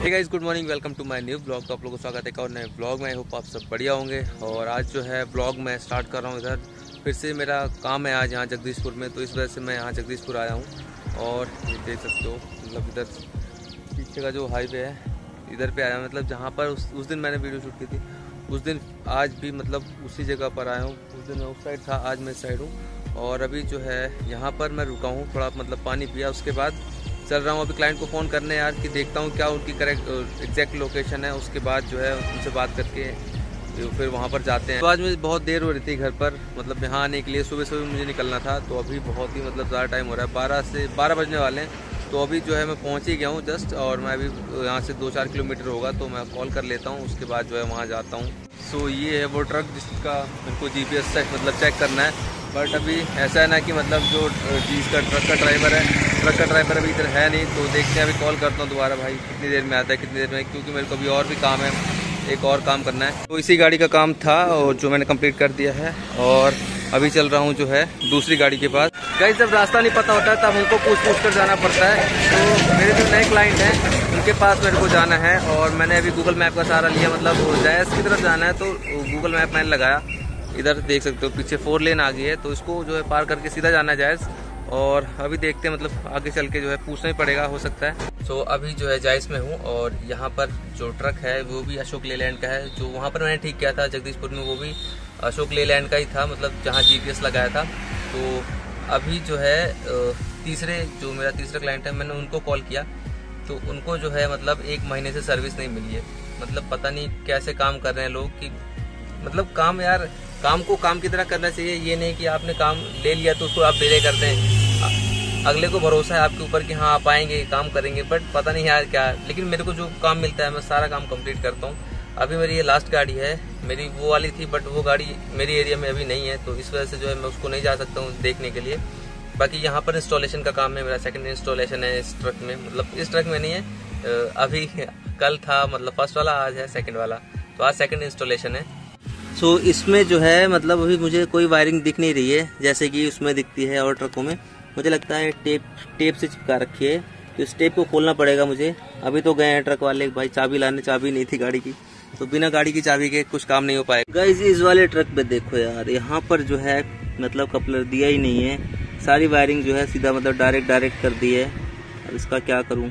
Hey guys, good morning, welcome to my new blog. तो आप लोगों को स्वागत है एक और नए ब्लॉग में। आई होप आप सब बढ़िया होंगे। और आज जो है ब्लॉग मैं स्टार्ट कर रहा हूँ इधर। फिर से मेरा काम है आज यहाँ जगदीशपुर में, तो इस वजह से मैं यहाँ जगदीशपुर आया हूँ। और ये देख सकते हो, मतलब इधर पीछे का जो हाईवे है इधर पे आया, मतलब जहाँ पर उस दिन मैंने वीडियो शूट की थी उस दिन आज भी मतलब उसी जगह पर आया हूँ। उस दिन मैं उस साइड था, आज मैं इस साइड हूँ। और अभी जो है यहाँ पर मैं रुका हूँ, थोड़ा मतलब पानी पिया, उसके बाद चल रहा हूँ अभी क्लाइंट को फ़ोन करने यार, कि देखता हूँ क्या उनकी करेक्ट एग्जैक्ट लोकेशन है। उसके बाद जो है उनसे बात करके फिर वहाँ पर जाते हैं। तो आज मुझे बहुत देर हो रही थी घर पर, मतलब यहाँ आने के लिए सुबह सुबह मुझे निकलना था। तो अभी बहुत ही मतलब ज़्यादा टाइम हो रहा है, 12 बजने वाले हैं। तो अभी जो है मैं पहुँच ही गया हूँ जस्ट, और मैं अभी यहाँ से 2-4 किलोमीटर होगा, तो मैं कॉल कर लेता हूँ, उसके बाद जो है वहाँ जाता हूँ। सो ये है वो ट्रक जिसका मेरे को GPS से मतलब चेक करना है। बट अभी ऐसा है ना कि मतलब जो जिसका ट्रक का ड्राइवर अभी इधर है नहीं। तो देखते हैं, अभी कॉल करता हूँ दोबारा, भाई कितनी देर में आता है, कितनी देर में, क्योंकि मेरे को अभी और भी काम है, एक और काम करना है। तो इसी गाड़ी का काम था और जो मैंने कंप्लीट कर दिया है। और अभी चल रहा हूँ जो है दूसरी गाड़ी के पास। गाइस, जब रास्ता नहीं पता होता तब हमको पूछ कर जाना पड़ता है। तो मेरे जो नए क्लाइंट हैं उनके पास मेरे को जाना है, और मैंने अभी गूगल मैप का सहारा लिया, मतलब जायस की तरफ जाना है। तो गूगल मैप मैंने लगाया, इधर देख सकते हो पीछे 4 लेन आ गई है, तो इसको जो है पार करके सीधा जाना है जायस। और अभी देखते हैं, मतलब आगे चल के जो है पूछना ही पड़ेगा, हो सकता है। तो अभी जो है जायस में हूँ, और यहाँ पर जो ट्रक है वो भी अशोक लेलैंड का है। जो वहाँ पर मैंने ठीक किया था जगदीशपुर में, वो भी अशोक लेलैंड का ही था, मतलब जहाँ GPS लगाया था। तो अभी जो है मेरा तीसरा क्लाइंट है, मैंने उनको कॉल किया, तो उनको जो है मतलब 1 महीने से सर्विस नहीं मिली है। मतलब पता नहीं कैसे काम कर रहे हैं लोग, कि मतलब काम को काम की तरह करना चाहिए। ये नहीं कि आपने काम ले लिया तो उसको आप डिले कर दें। अगले को भरोसा है आपके ऊपर कि हाँ आप आएंगे, काम करेंगे, बट पता नहीं यार क्या। लेकिन मेरे को जो काम मिलता है मैं सारा काम कंप्लीट करता हूँ। अभी मेरी ये लास्ट गाड़ी है, मेरी वो वाली थी, बट वो गाड़ी मेरी एरिया में अभी नहीं है, तो इस वजह से जो है मैं उसको नहीं जा सकता हूँ देखने के लिए। बाकी यहाँ पर इंस्टॉलेशन का काम है, मेरा सेकंड इंस्टॉलेशन है इस ट्रक में। मतलब इस ट्रक में नहीं है, अभी कल था मतलब फर्स्ट वाला, आज है सेकंड वाला, तो आज सेकंड इंस्टॉलेशन है। सो इसमें जो है मतलब अभी मुझे कोई वायरिंग दिख नहीं रही है, जैसे कि उसमें दिखती है और ट्रकों में। मुझे लगता है टेप से चिपका रखी है, तो इस टेप को खोलना पड़ेगा मुझे। अभी तो गए हैं ट्रक वाले भाई चाबी लाने, चाबी नहीं थी गाड़ी की, तो बिना गाड़ी की चाबी के कुछ काम नहीं हो पाएगा। गाइस, इस वाले ट्रक पे देखो यार, यहाँ पर जो है मतलब कपलर दिया ही नहीं है, सारी वायरिंग जो है सीधा मतलब डायरेक्ट कर दी है। अब इसका क्या करूँ।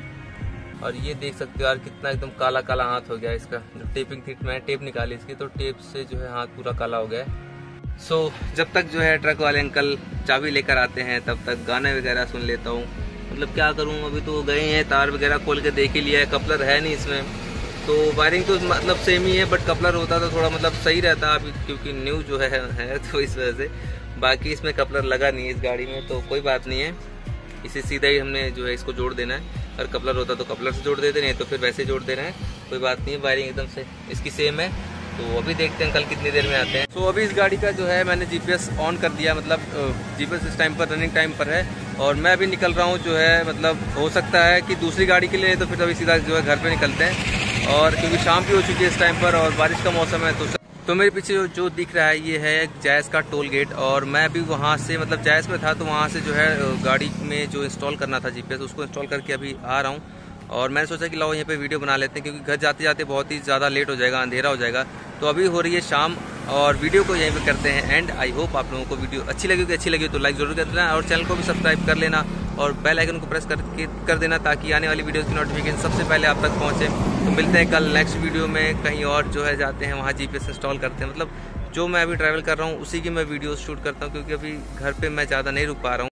और ये देख सकते हो यार, कितना एकदम काला काला हाथ हो गया इसका। जो टेपिंग थी, मैंने टेप निकाली इसकी, तो टेप से जो है हाथ पूरा काला हो गया है। सो जब तक जो है ट्रक वाले अंकल चाबी लेकर आते हैं तब तक गाने वगैरह सुन लेता हूँ। मतलब क्या करूँ, अभी तो गए हैं, तार वगैरह खोल के देख ही लिया है, कपलर है नहीं इसमें। तो वायरिंग तो मतलब सेम ही है, बट कपलर होता तो थोड़ा मतलब सही रहता अभी, क्योंकि न्यू जो है तो इस वजह से। बाकी इसमें कपलर लगा नहीं है इस गाड़ी में, तो कोई बात नहीं है, इसे सीधा ही हमने जो है इसको जोड़ देना है। अगर कपलर होता तो कपलर से जोड़ देते, नहीं तो फिर वैसे जोड़ देना है, कोई बात नहीं है। वायरिंग एकदम से इसकी सेम है। तो अभी देखते हैं कल कितनी देर में आते हैं। तो अभी इस गाड़ी का जो है मैंने GPS ऑन कर दिया, मतलब GPS इस टाइम पर रनिंग टाइम पर है, और मैं अभी निकल रहा हूँ जो है, मतलब हो सकता है कि दूसरी गाड़ी के लिए, तो फिर अभी सीधा जो है घर पर निकलते हैं। और क्योंकि शाम भी हो चुकी है इस टाइम पर और बारिश का मौसम है, तो मेरे पीछे जो दिख रहा है ये है जायस का टोल गेट। और मैं अभी वहाँ से मतलब जायस में था, तो वहाँ से जो है गाड़ी में जो इंस्टॉल करना था GPS, उसको इंस्टॉल करके अभी आ रहा हूँ। और मैंने सोचा कि लाओ यहाँ पे वीडियो बना लेते हैं, क्योंकि घर जाते जाते बहुत ही ज़्यादा लेट हो जाएगा, अंधेरा हो जाएगा। तो अभी हो रही है शाम, और वीडियो को यहीं पे करते हैं एंड। आई होप आप लोगों को वीडियो अच्छी लगी तो लाइक जरूर कर देना, और चैनल को भी सब्सक्राइब कर लेना, और बेल आइकन को प्रेस कर देना, ताकि आने वाली वीडियो की नोटिफिकेशन सबसे पहले आप तक पहुँचे। तो मिलते हैं कल नेक्स्ट वीडियो में, कहीं और जो है जाते हैं, वहाँ GPS इंस्टॉल करते हैं। मतलब जो मैं अभी ट्रैवल कर रहा हूँ उसी की मैं वीडियोस शूट करता हूँ, क्योंकि अभी घर पे मैं ज़्यादा नहीं रुक पा रहा हूँ।